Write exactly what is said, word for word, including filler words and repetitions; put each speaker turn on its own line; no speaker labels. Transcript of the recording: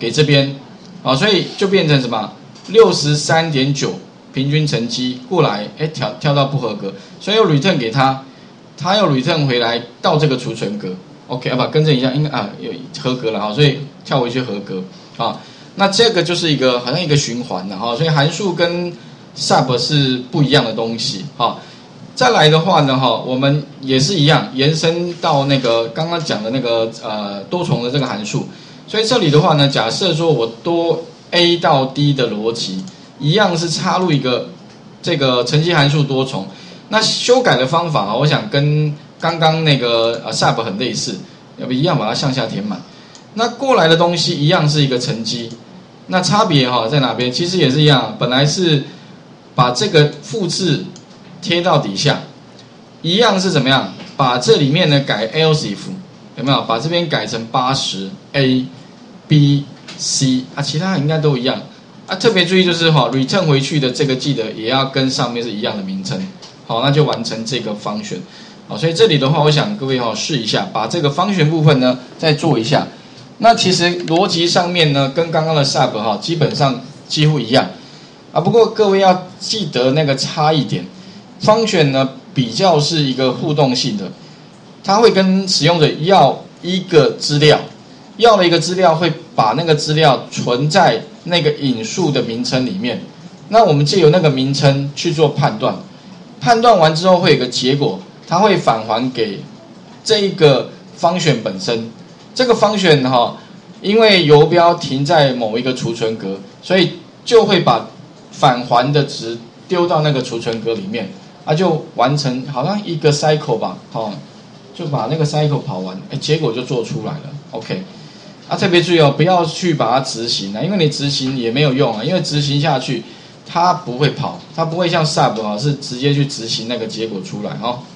给这边，啊，所以就变成什么六十三点九平均成绩过来，哎，跳跳到不合格，所以又 return 给他，他又 return 回来到这个储存格 ，OK， 啊，不，更正一下，应该啊有合格了哈，所以跳回去合格啊。那这个就是一个好像一个循环的哈，所以函数跟 sub 是不一样的东西哈。再来的话呢哈，我们也是一样延伸到那个刚刚讲的那个呃多重的这个函数，所以这里的话呢，假设说我多 a 到 d 的逻辑一样是插入一个这个乘积函数多重，那修改的方法啊，我想跟刚刚那个呃 sub 很类似，要不一样把它向下填满。那过来的东西一样是一个乘积，那差别哈在哪边？其实也是一样，本来是把这个复制贴到底下，一样是怎么样？把这里面呢改 else if 有没有？把这边改成八十 a b c 啊，其他应该都一样啊。特别注意就是哈 ，return 回去的这个记得也要跟上面是一样的名称，好，那就完成这个function。好，所以这里的话，我想各位哈试一下，把这个function部分呢再做一下。那其实逻辑上面呢，跟刚刚的 sub 哈基本上几乎一样啊。不过各位要记得那个差异点 ，function 呢比较是一个互动性的，它会跟使用者要一个资料，要了一个资料会把那个资料存在那个引数的名称里面。那我们借由那个名称去做判断，判断完之后会有个结果，它会返还给这一个 function 本身。这个function哈，因为游标停在某一个储存格，所以就会把返还的值丢到那个储存格里面，啊，就完成好像一个 cycle 吧，哦，就把那个 cycle 跑完，哎，结果就做出来了 ，OK， 啊，特别注意哦，不要去把它执行啊，因为你执行也没有用啊，因为执行下去它不会跑，它不会像 sub 啊是直接去执行那个结果出来哦。